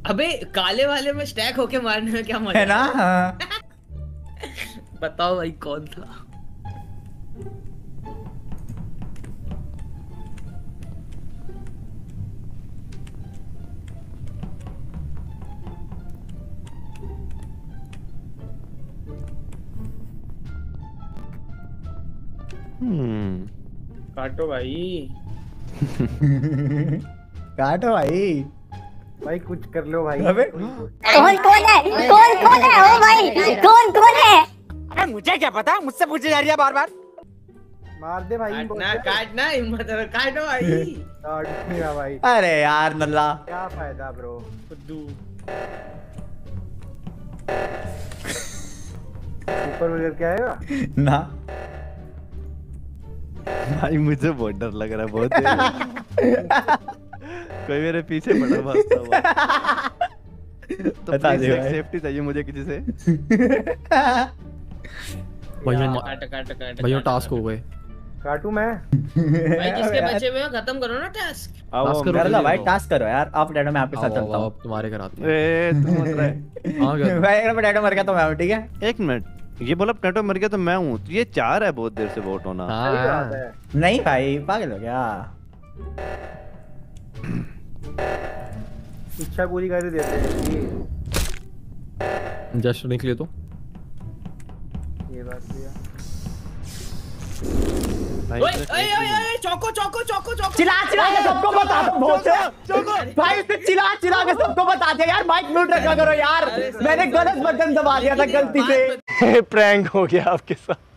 अबे काले वाले में स्टैक होके मारने में क्या मजा है ना? हाँ। बताओ भाई कौन था? काटो भाई। काटो भाई। भाई कुछ कर लो भाई। अबे कौन कौन है? कौन कौन है? ओ भाई कौन कौन है? अरे मुझे क्या पता, मुझसे पूछे जा रही है बार बार। मार दे भाई। काटना हिम्मत है, काटो भाई। काट दिया भाई। अरे यार नल्ला। क्या फायदा ब्रो। खुद्दू ऊपर वगैरह क्या आएगा ना भाई मुझे बहुत डर लग रहा है, बहुत कोई मेरे पीछे पड़ा भागता हुआ। तो बता दे प्लीज भाई। सेफ्टी चाहिए मुझे किसी से। भाई टास्क हो गए। काटू मैं। भाई जिसके बचे हुए हैं खत्म करो ना टास्क। आओ कर लो भाई, टास्क करो यार। आप डैडो मैं आपके साथ चलता हूँ। तुम्हारे कराते हैं। ए तू मत रहे। हाँ क्या? भाई अगर डैडो मर गया तो मैं हूँ, ठीक है? एक मिनट, ये बोला प्लेटो मर गया तो मैं हूँ, तो ये 4 है बहुत देर से वोट होना। सही बात हाँ है। नहीं भाई पागल हो गया। इच्छा पूरी कर देते हैं जस्ट निकले तो ये बात भी है। भाई ओए ओए ओए चौको चौको चौको चौको। चिल्ला चिल्ला के सबको बता दो बहुत भाई, उसने चिल्ला चिल्ला के सबको बता दिया यार। माइक म्यूट रखा करो यार, मैंने गलत बटन दबा दिया था गलती से। प्रैंक हो गया आपके साथ।